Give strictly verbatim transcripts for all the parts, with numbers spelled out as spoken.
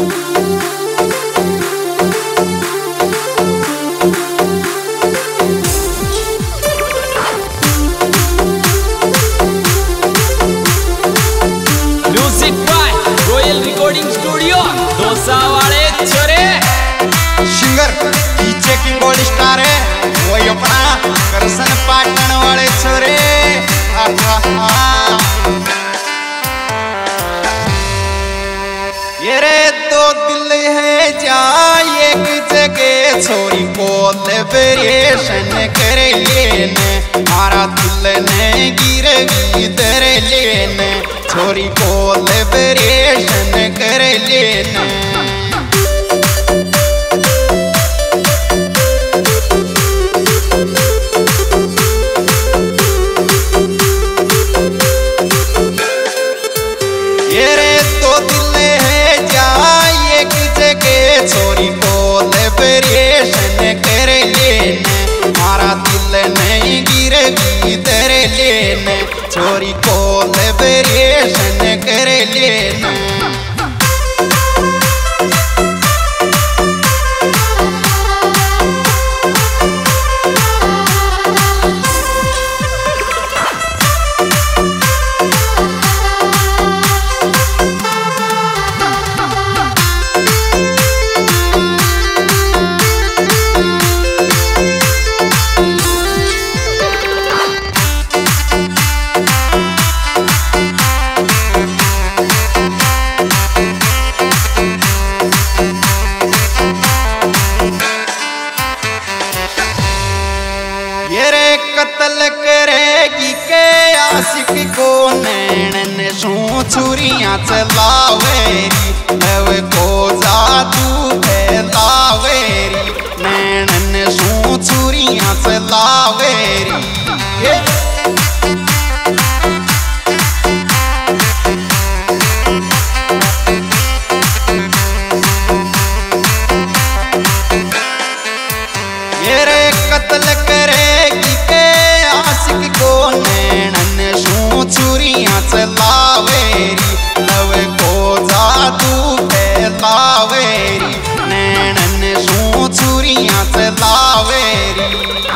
ये रे दो दिल है जा एक जगह छोरी कोलैबोरेशन कर लेने मारा दिल ने गिरवी दर लेने छोरी कोलैबोरेशन कर लेने छोरी कोलैबोरेशन कर लेने मारा दिल नहीं गिरवी दर लेने छोरी कोलैबोरेशन कर लेने कत्ल करेगी के आशिक को नैनन सू छुरियां चलावेरी हवे को जादू फैलावेरी नैनन सू छुरियां चलावेरी ये रे कत्ल करेगी आशिक को नैनन सू छुरियां चलावेरी लव को जादू फैलावेरी नैनन सू छुरियां चलावेरी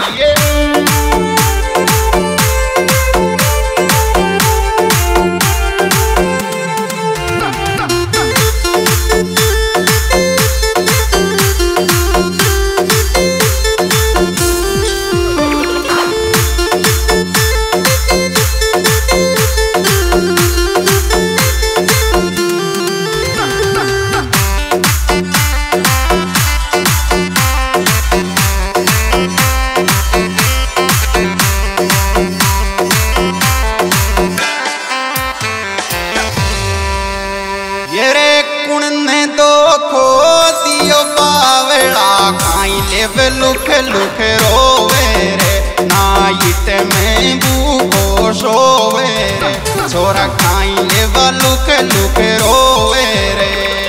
लुख लुख रोवे रे नाइट में भूखो सोवे रे छोरा खाई ले लुख लुख रोवे रे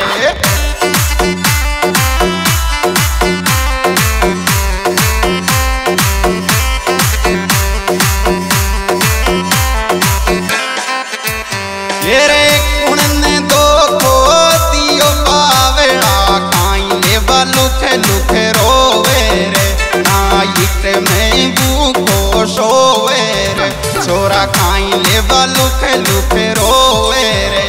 ये रे कुणने दो खो दियो पावड़ा खाई ले लुख लुख रोवे नाइट में भूखो सोवे रे छोरा खाई ले लुख लुख रोवे रे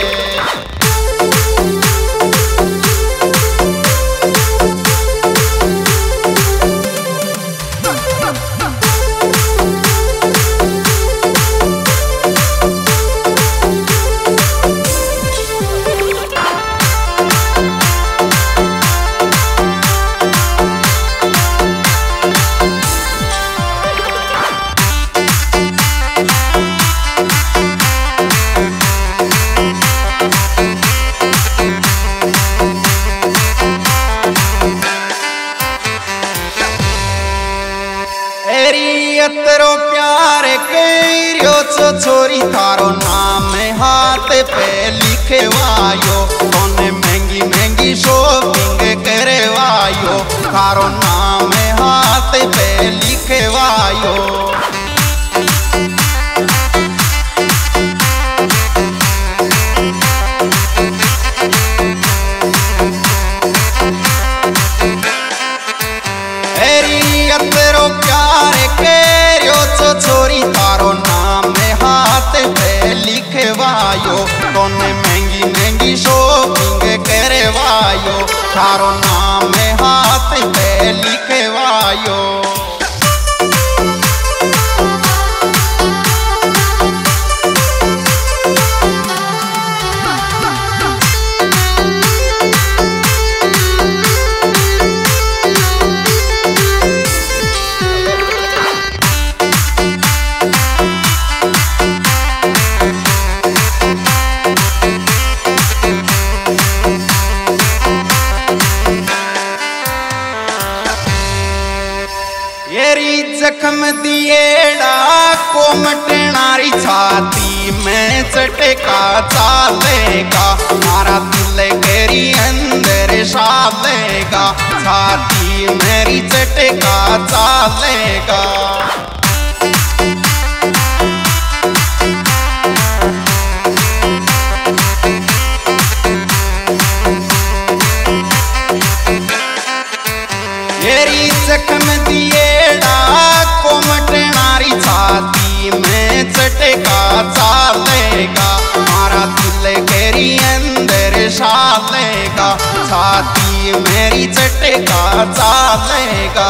तेरो प्यार करियो छोरी थारो नाम हाथ पे लिखवायो तोने महंगी महंगी शॉपिंग करवायो थारो नाम हाथ पे लिखवायो छोरी तारो नाम हाथ पे लिखवायो, तोने महंगी महंगी शॉपिंग करवायो, तारो नाम हाथ पे लिखवायो। जख्म दिएड़ा कोमटनारी छाती में चटका चालेगा, मारा दिल गेरी अंदर शालेगा, छाती मेरी चटका चालेगा। मेरी जख्म दिएड़ा कोमटनारी छाती में चटका चालेगा, मारा दिल गेरी अंदर शालेगा, छाती मेरी चटका चालेगा।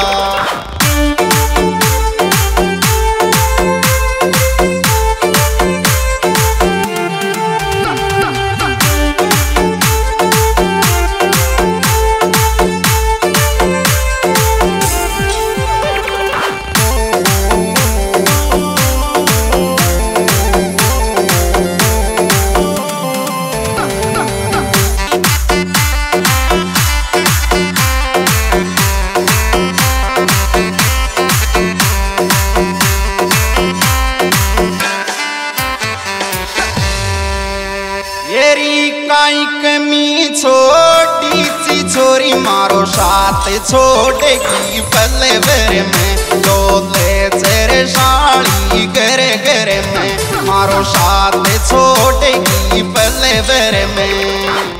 काई कमी छोटी सी छोरी मारो साथ छोड़ेगी पले बेरे में, डोले तेरे साड़ी घरे घरे में, मारो साथ छोड़ेगी पले बेरे में।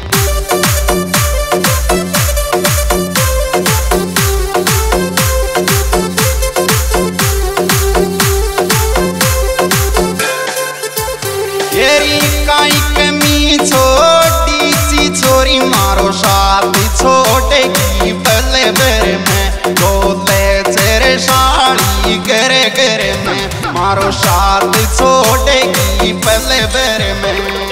काई कमी छोटी सी छोरी मारो साथ छोड़ेगी पले बेरे में, डोले तेरे साड़ी घरे घरे में, मारो साथ छोड़ेगी पले बेरे में।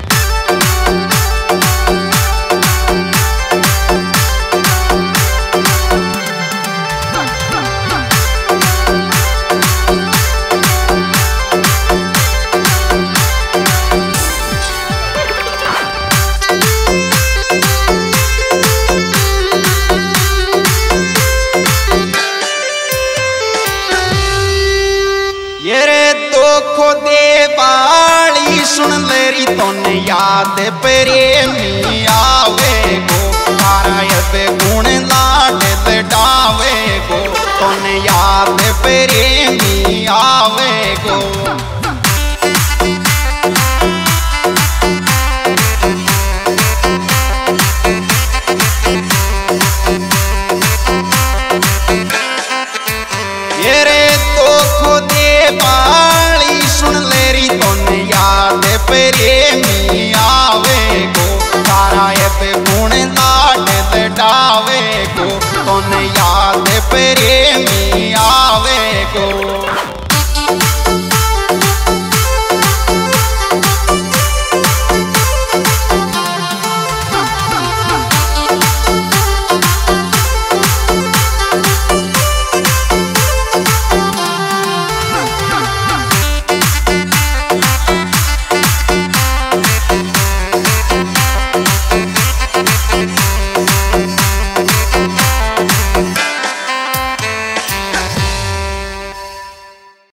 खो दे बाली सुन लेरी तोने याद प्रेमी आवे गो, तारा ये गुण लाड लडावे गो, तोने याद प्रेमी आवे गो। ये रे तो खो दे